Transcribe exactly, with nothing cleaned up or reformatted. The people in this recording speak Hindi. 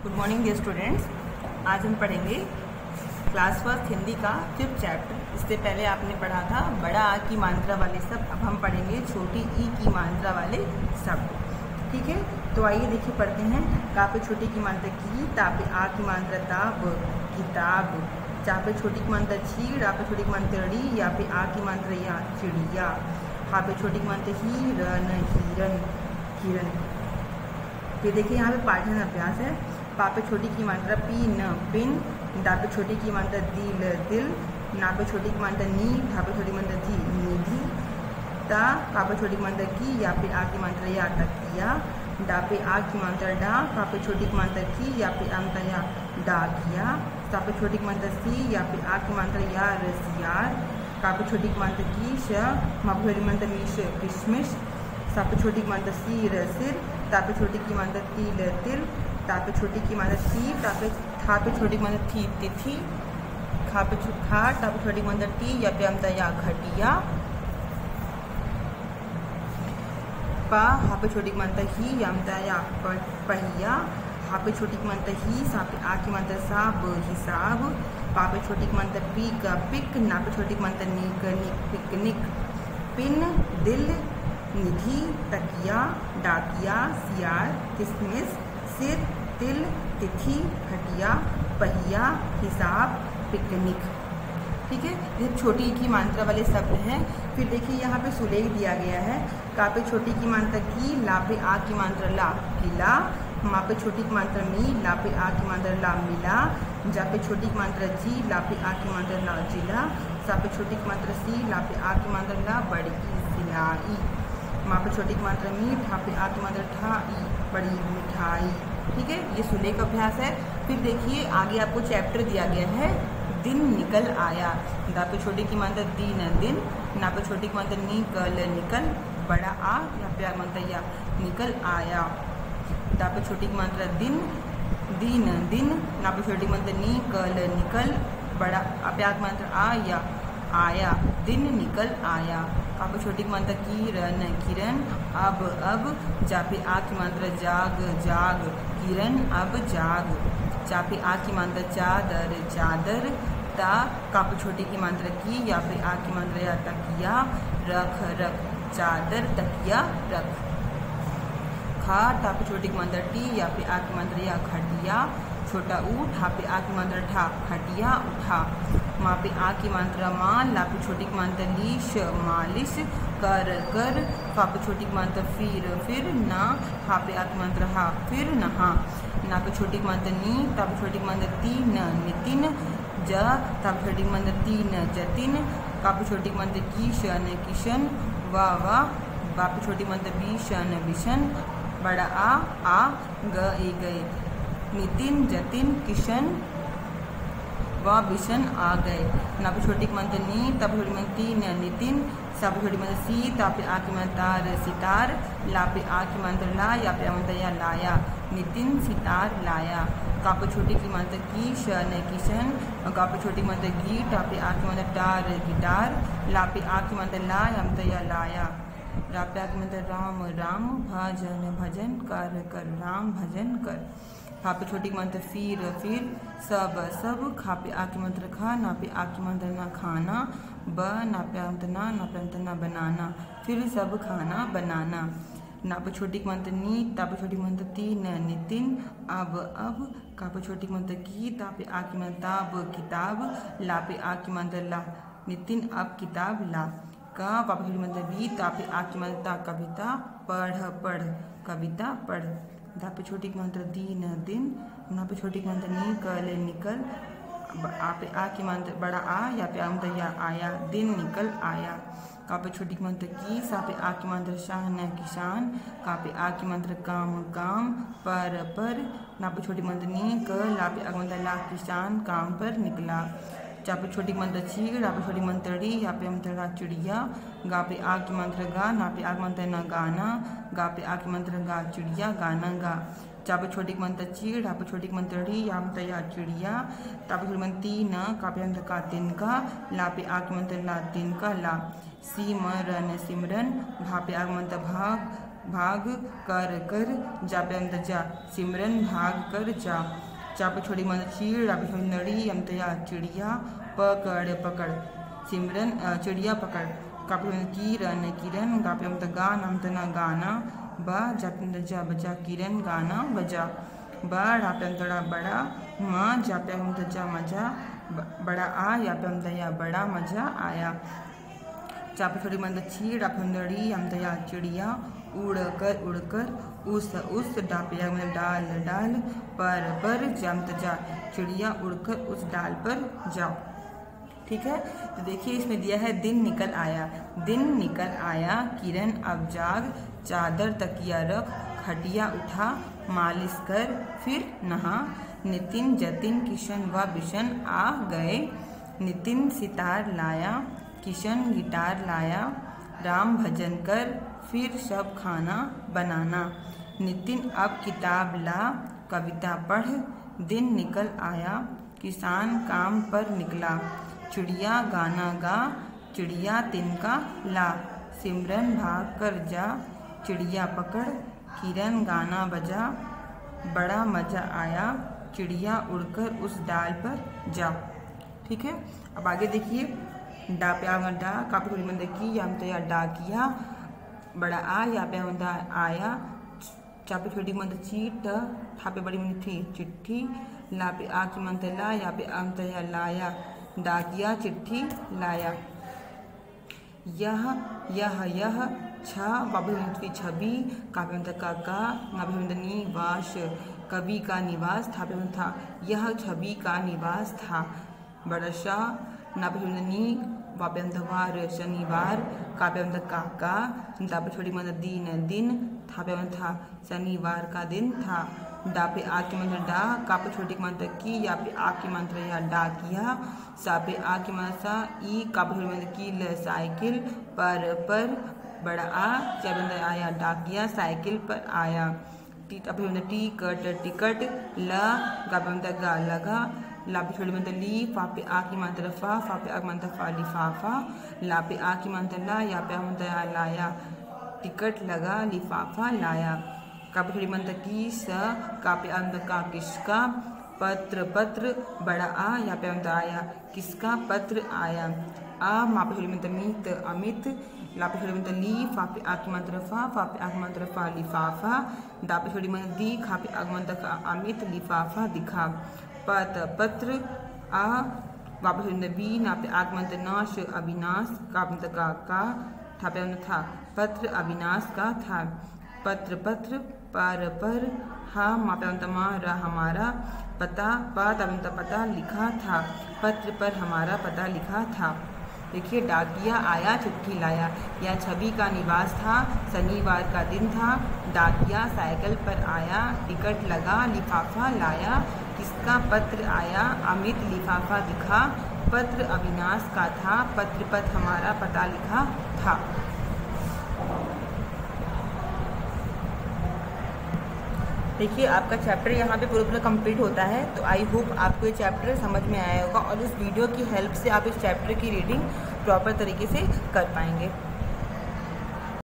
Good morning dear students. आज हम पढ़ेंगे क्लास फर्स्ट हिंदी का फिफ्थ चैप्टर। इससे पहले आपने पढ़ा था बड़ा आ की मात्रा वाले शब्द। अब हम पढ़ेंगे छोटी ई की मात्रा वाले शब्द। ठीक है, तो आइए देखिए पढ़ते हैं। का पे छोटी की मात्रा की, ता पे आ की मात्रा ताब, किताब। चा पे छोटी की मात्रा छी, रा पे छोटी की मात्रा ड़ी, या पे आ की मात्रा या, चिड़िया। हा पे छोटी की मात्रा ही, रन, हिरन, हिरन। फिर देखिए यहाँ पे पाठन अभ्यास है। पा पे छोटी की मात्रा पी, न, पिन। दा पे छोटी की मात्रा दिल, दिल। ना पे छोटी की मात्रा नी, ढा पे छोटी की मात्रा धी, निधि। ता का पे छोटी की मात्रा की, या पे आ की मात्रा या, तकिया। डा पे आ की मात्रा डा, का पे छोटी की मात्रा की, या पे आ की या, डाकिया। सा पे छोटी की मात्रा सी, या पे आ की मात्रा या, रसियार। का पे छोटी की मात्रा की, श, मा पे छोटी की मात्रा मिश, किशमिश। सा पे छोटी की मात्रा सी, र, सिर। ता पे छोटी की मात्रा तिल, तिल। ता पे छोटी की मात्रा ती, ता पे था पे छोटी की मात्रा थी, तिथि। खा पे खा, ता पे छोटी की मात्रा टी, या पे अमता या, घटिया। पा, हा पे छोटी की मात्रा ही, या अमता या, पहिया। हा पे छोटी की मात्रा ही, सा पे आ की मात्रा साब, हिसाब। पा पे छोटी की मात्रा पी का, पिक। ना पे छोटी की मात्रा निक, निक, पिकनिक। पिन, दिल, निधि, तकिया, डाकिया, सियार, किसमिस। सिर, तिल, तिथि, घटिया, पहिया, हिसाब, पिकनिक। ठीक है, ये छोटी की मात्रा वाले शब्द हैं। फिर देखिए यहाँ पे सुलेख दिया गया है। का पे छोटी की मात्रा की, ला पे आ की मात्रा ला, किला। मा पे छोटी की मात्रा मी, ला पे आ की मात्रा ला, मिला। जा पे छोटी की मात्रा जी, ला पे आ की मात्रा ला, जिला। सा पे छोटी की मात्रा सी, ला पे आ की मात्रा ला, बड़ी, सिलाई। माँ पे छोटी की मात्रा मी, ठा पे आ की मात्रा ठाई, बड़ी, मिठाई। ठीक है, ये सुलेख अभ्यास है। फिर देखिए आगे आपको चैप्टर दिया गया है। दिन निकल आया। दा पे छोटी की मात्रा दिन, दिन। ना पे छोटी की मात्रा निकल, निकल। बड़ा आ, या पे आ मात्रा या, निकल आया। दा पे छोटी की मात्रा दिन, दिन, दिन। ना पे छोटी की मात्रा निकल, निकल। बड़ा आ पे आ की मात्रा आ, या, आया, दिन निकल आया। का पे छोटी की मात्रा किरण, किरण। अब, अब। जा पे आ की मात्रा जाग, जाग। किरण अब जाग। चा पे आ की मात्रा चादर, चादर। ता का पे छोटी की मात्रा की, या पे आ की मात्रा या, तकिया, रख, रख। चादर, तकिया, रख। खा, टा पे छोटी की मात्रा टी, या पे आ की मात्रा या, खटिया। छोटा ऊ, ठा पे आ की मात्रा ठा, खटिया, उठा। माँ पे आ की मात्रा माँ, ला पे छोटी की मात्रा लीश, मालिश, कर, कर। फा पे छोटी की मात्रा फिर, फिर। ना, हा पे आ की मात्रा हा, फिर, नहा। ना पे छोटी की मात्रा नी, ता पे छोटी की मात्रा तीन, नितिन। ज, ता पे छोटी की मात्रा तीन, जतिन। का पे छोटी की मात्रा किशन, किशन। वा, वा। बा पे छोटी की मात्रा बीशन, बिशन। बड़ा आ, आ, गए, गए। नितिन, जतिन, किशन व बिशन आ गए। ना पे छोटी की मात्रा नी, ता पे छोटी की मात्रा तीन, नितिन। सा पे छोटी की मात्रा सी, ता पे आ की मात्रा तार, सितार। ला पे आ की मात्रा ला, या पे आ मात्रा या, लाया। नितिन सितार लाया। का पे छोटी की मात्रा की, शन, किशन। का पे छोटी की मात्रा गी, टा पे आ की मात्रा टार, गिटार। ला पे आ की मात्रा ला, या मात्रा या, लाया। रा पे आ की मात्रा राम, राम। भजन, भजन कर, कर। राम भजन कर। खा पे छोटी की मात्रा फिर, फिर। सब, सब। खा पे आ की मात्रा खा, ना पे आ की मात्रा ना, खाना। ब, ना पे आ की ना, ना पे आ की ना, बनाना। फिर सब खाना बनाना। ना पे छोटी की मात्रा नी, ता पे छोटी की मात्रा तीन, नितिन। अब, अब। का पे छोटी की मात्रा की, ता पे आ की मात्रा ताब, किताब। ला पे आ की मात्रा ला, नितिन अब किताब ला। का पा पे छोटी की मात्रा भी, ता पे आ की मात्रा कविता, पढ़, पढ़। कविता पढ़। धा पे छोटी की मात्रा दिन, दिन। ना पे छोटी की मात्रा निकल, निकल। आ पे आ की मात्रा बड़ा आ, या पे आ मात्रा या, आया, दिन निकल आया। का पे छोटी की मात्रा की, सा पे आ की मात्रा शान, किसान। का पे आ की मात्रा काम, काम। पर, पर। ना पे छोटी की मात्रा निकल, ला पे आ की मात्रा ला, किसान काम पर निकला। चा पे छोटी की मात्रा छी, रा पे छोटी की मात्रा ड़ी, या पे मात्रा चिड़िया। गा पे आ की मात्रा गा, ना पे आ की मात्रा ना, गाना। गा पे आ की मात्रा गा, चिड़िया, गाना गा। चा पे छोटी की मात्रा ची, ढा पे छोटी की मात्रा ड़ी, या मात्रा या, चिड़िया। ता पे छोटी मात्रा तीन, का पे मात्रा का, तिनका। ला पे आ की मात्रा ला, तिनका ला। सिमरन, सिमरन। भा पे आ की मात्रा भाग, भाग कर कर, जा पे अमता जा, सिमरन भाग कर जा। चा पे छोटी मतलब चीड़, रा पे छोटी नड़ी, अमता या चिड़िया पकड़ पकड़, सिमरन चिड़िया पकड़। का पे किरण किरण, गा पे अमता गा, अमता ना गाना, बा जा पे अमता जा बजा, किरण गाना बजा। बा रा पे अमता बड़ा, माँ जा पे अमता जा मजा, बड़ा आ या पे अमता या बड़ा मजा आया। चा पे छोटी मतलब चीड़, रा पे नड़ी, अमता या चिड़िया उड़ कर उड़ कर, उस उस, डा पे या मतलब डाल डाल, पर पर जमत जा, चिड़िया उड़कर उस डाल पर जाओ। ठीक है, तो देखिए इसमें दिया है दिन निकल आया। दिन निकल आया, किरण अब जाग, चादर तकिया रख, खटिया उठा, मालिश कर फिर नहा। नितिन जतिन किशन व बिशन आ गए, नितिन सितार लाया, किशन गिटार लाया, राम भजन कर फिर सब खाना बनाना। नितिन अब किताब ला, कविता पढ़, दिन निकल आया, किसान काम पर निकला, चिड़िया गाना गा, चिड़िया तिनका ला, सिमरन भाग कर जा, चिड़िया पकड़, किरण गाना बजा, बड़ा मजा आया, चिड़िया उड़कर उस डाल पर जा। ठीक है, अब आगे देखिए, डा पे आ डा, का पे छोटी मतलब की, या तो या डा किया, बड़ा आ या पे होता आया, चा पे छोटी मतलब चीट, ठा पे बड़ी मतलब थी चिट्ठी, ला पे आ की मतलब ला, या पे अमत या लाया, डा किया चिट्ठी लाया। यह यह यह छ, बाबू मतलब छवि, का पे मतलब का का, ना पे मतलब निवास, कवि का निवास, था पे मतलब था, यह छवि का निवास था। बरसा, ना पे मतलब नी, वापे मतलब वार शनिवार, का पे मतलब काका, दा पे छोटी मतलब दिन दिन, था पे मतलब था शनिवार का दिन था। डा पे आ की मतलब डा, का पे छोटी मतलब की, या पे आ की मतलब या डा किया, सा पे आ की मतलब सा, ई का पे छोटी मतलब की ल साइकिल, पर पर बड़ा आ, क्या मतलब आया डा किया, साइकिल पर आया। टी पे मतलब टी कट टिकट, ल गा पे मतलब गा लगा, ला पे छोटी मतलब ली, फा पे आ की मतलब फा, फा पे आ की मतलब फा लिफाफा, ला पे आ की मतलब ला, या पे मतलब लाया, टिकट लगा, लिफाफा लाया। का पे छोटी मतलब की स, का पे आ मतलब का किसका, पत्र पत्र, बड़ा आ या पे मतलब आया, किसका पत्र आया। आ मा पे छोटी मतलब मीत अमित, ला पे छोटी मतलब ली, फा पे आ की मतलब फा, फा पे आ की मतलब फा लिफाफा, दा पे छोटी मतलब दी, खा पे आ की मतलब अमित, लिफाफा दिखा। पत पत्र, आ वापस मतलब बी, ना पे आ की मतलब नाश, अविनाश, का मतलब का का, था पे मतलब था, पत्र अविनाश का था। पत्र पत्र, पर पर, हा मा पे मतलब मा, रा हमारा, पता पा ता मतलब पता लिखा था, पत्र पर हमारा पता लिखा था। देखिए, डाकिया आया चिट्ठी लाया, यह छवि का निवास था, शनिवार का दिन था, डाकिया साइकिल पर आया, टिकट लगा, लिफाफा लाया, किसका पत्र आया, अमित लिफाफा दिखा, पत्र अविनाश का था, पत्र पर हमारा पता लिखा था। देखिए, आपका चैप्टर यहाँ पे पूरा पूरा कंप्लीट होता है। तो आई होप आपको ये चैप्टर समझ में आया होगा और इस वीडियो की हेल्प से आप इस चैप्टर की रीडिंग प्रॉपर तरीके से कर पाएंगे।